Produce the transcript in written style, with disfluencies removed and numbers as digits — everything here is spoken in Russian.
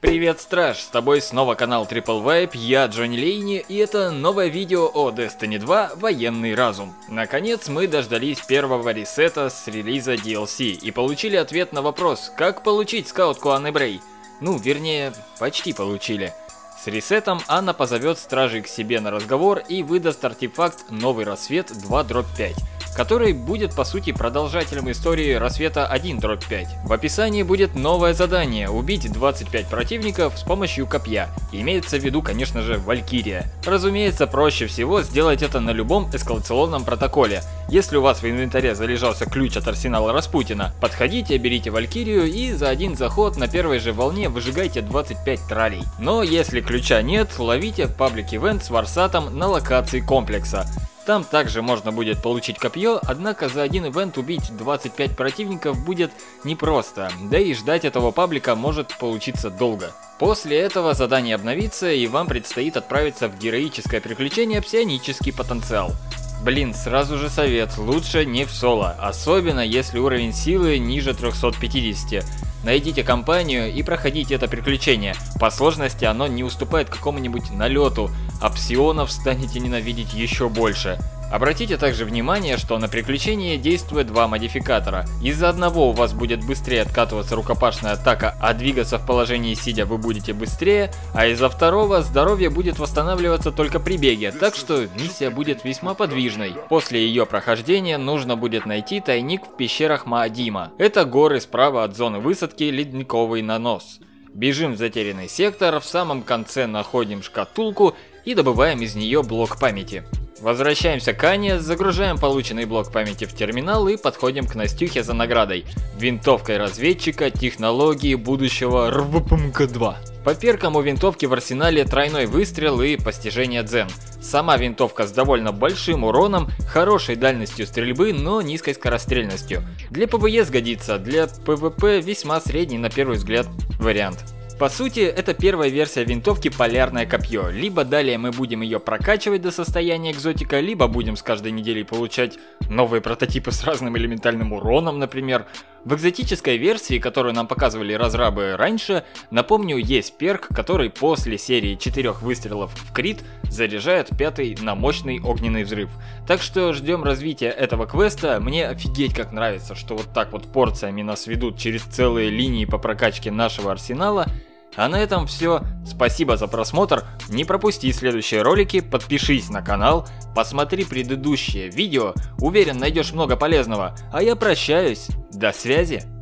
Привет, Страж! С тобой снова канал Triple Vibe, я Джонни Лейни, и это новое видео о Destiny 2 Военный Разум. Наконец мы дождались первого ресета с релиза DLC и получили ответ на вопрос, как получить скаутку Анны Брей. Ну, вернее, почти получили. С ресетом Анна позовет стражей к себе на разговор и выдаст артефакт Новый Рассвет 2-5, который будет по сути продолжателем истории Рассвета 1-5. В описании будет новое задание – убить 25 противников с помощью копья. Имеется в виду, конечно же, Валькирия. Разумеется, проще всего сделать это на любом эскалационном протоколе. Если у вас в инвентаре залежался ключ от арсенала Распутина, подходите, берите Валькирию и за один заход на первой же волне выжигайте 25 тралей. Но если ключа нет, ловите паблик-ивент с варсатом на локации комплекса. Там также можно будет получить копье, однако за один ивент убить 25 противников будет непросто, да и ждать этого паблика может получиться долго. После этого задание обновится и вам предстоит отправиться в героическое приключение «Псионический потенциал». Блин, сразу же совет, лучше не в соло, особенно если уровень силы ниже 350. Найдите компанию и проходите это приключение. По сложности оно не уступает какому-нибудь налету, а псионов станете ненавидеть еще больше. Обратите также внимание, что на приключении действует два модификатора. Из-за одного у вас будет быстрее откатываться рукопашная атака, а двигаться в положении сидя вы будете быстрее, а из-за второго здоровье будет восстанавливаться только при беге, так что миссия будет весьма подвижной. После ее прохождения нужно будет найти тайник в пещерах Маадима. Это горы справа от зоны высадки Ледниковый нанос. Бежим в затерянный сектор, в самом конце находим шкатулку и добываем из нее блок памяти. Возвращаемся к Ане, загружаем полученный блок памяти в терминал и подходим к Настюхе за наградой. Винтовкой разведчика технологии будущего РВПМК-2. По перкам у винтовки в арсенале тройной выстрел и постижение дзен. Сама винтовка с довольно большим уроном, хорошей дальностью стрельбы, но низкой скорострельностью. Для ПВЕ сгодится, для ПВП весьма средний на первый взгляд вариант. По сути, это первая версия винтовки «Полярное копье», либо далее мы будем ее прокачивать до состояния экзотика, либо будем с каждой неделей получать новые прототипы с разным элементальным уроном, например. В экзотической версии, которую нам показывали разрабы раньше, напомню, есть перк, который после серии 4 выстрелов в крит заряжает 5-й на мощный огненный взрыв. Так что ждем развития этого квеста, мне офигеть как нравится, что вот так вот порциями нас ведут через целые линии по прокачке нашего арсенала. А на этом все. Спасибо за просмотр. Не пропусти следующие ролики, подпишись на канал, посмотри предыдущее видео. Уверен, найдешь много полезного. А я прощаюсь. До связи.